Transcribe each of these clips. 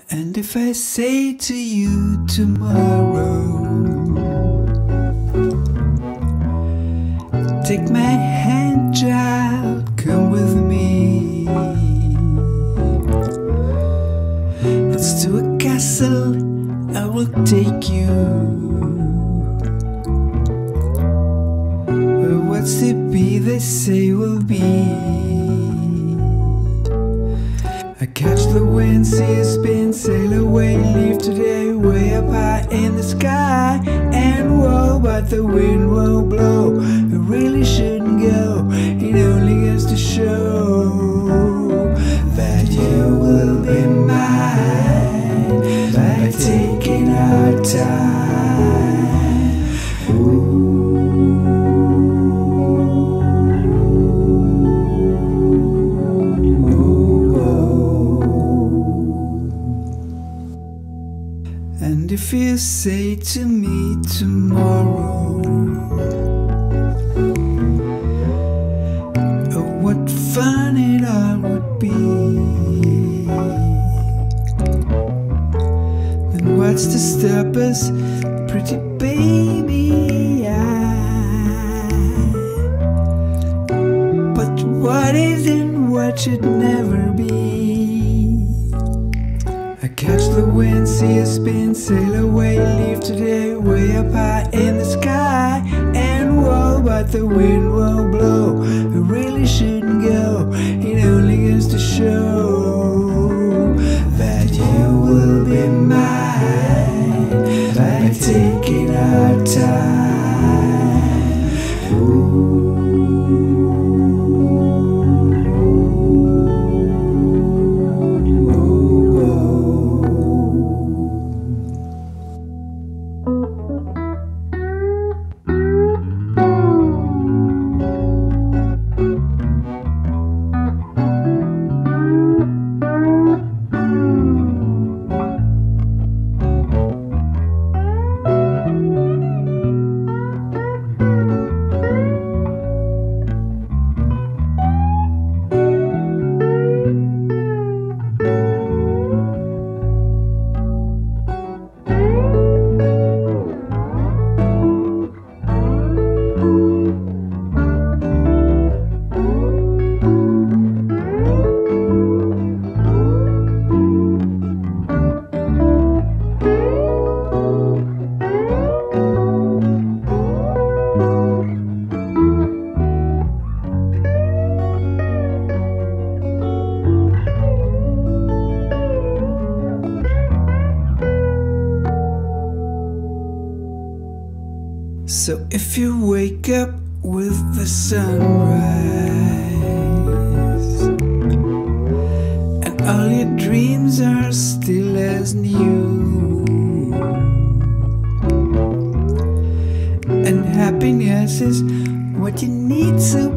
And if I say to you tomorrow, take my hand, child, come with me. It's to a castle I will take you. What's to be, they say will be. I catch the wind, see it spin, sail away, leave today way up high in the sky. And whoa, but the wind won't blow. I really shouldn't go, it only goes to show that you will be mine by taking our time. Ooh. And if you say to me tomorrow, oh, what fun it all would be, then what's to stop us, pretty baby? But what is and what should never be. I catch the wind, see it spin, sail away, leave today way up high in the sky. And whoa, but the wind won't blow. I really shouldn't go, it only goes to show that you will be mine by taking our time. Ooh. So if you wake up with the sunrise and all your dreams are still as new, and happiness is what you need so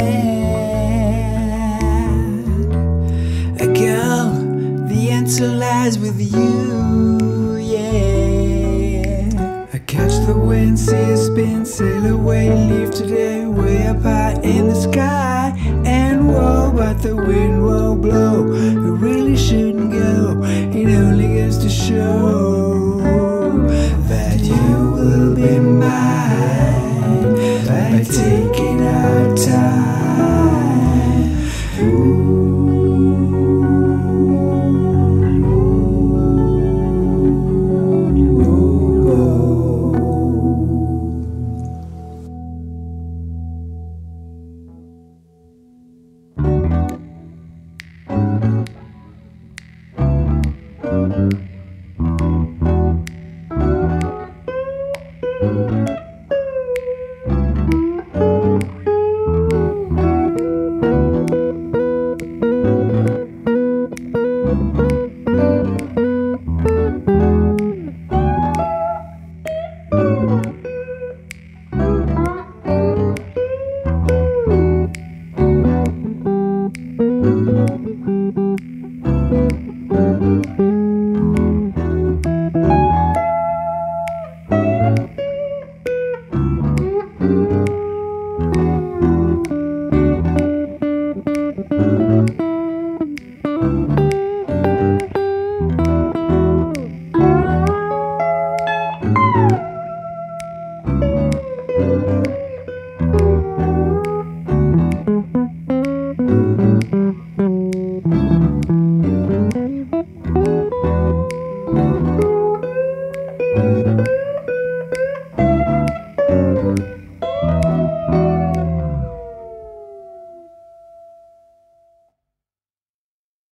bad, girl, the answer lies with you, yeah. I catch the wind, see it spin, sail away, leave today way up high in the sky. And whoa, but the wind won't blow. I really shouldn't go, it only goes to show that you will be mine by taking our time. Ooh.